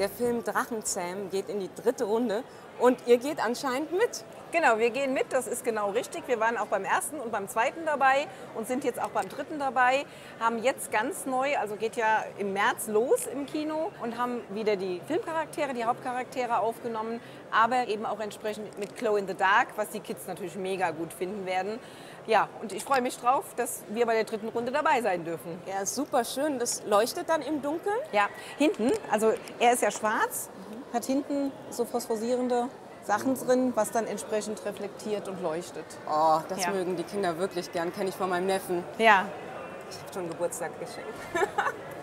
Der Film Drachenzähm geht in die 3. Runde und ihr geht anscheinend mit. Genau, wir gehen mit, das ist genau richtig. Wir waren auch beim 1. und beim 2. dabei und sind jetzt auch beim 3. dabei. Haben jetzt ganz neu, also geht ja im März los im Kino und haben wieder die Filmcharaktere, die Hauptcharaktere aufgenommen, aber eben auch entsprechend mit Glow in the Dark, was die Kids natürlich mega gut finden werden. Ja, und ich freue mich drauf, dass wir bei der 3. Runde dabei sein dürfen. Ja, super schön. Das leuchtet dann im Dunkeln. Ja, hinten, also er ist ja schwarz, hat hinten so phosphorierende Sachen drin, was dann entsprechend reflektiert und leuchtet. Oh, das Ja. mögen die Kinder wirklich gern. Kenne ich von meinem Neffen. Ja, Ich habe schon ein Geburtstagsgeschenk.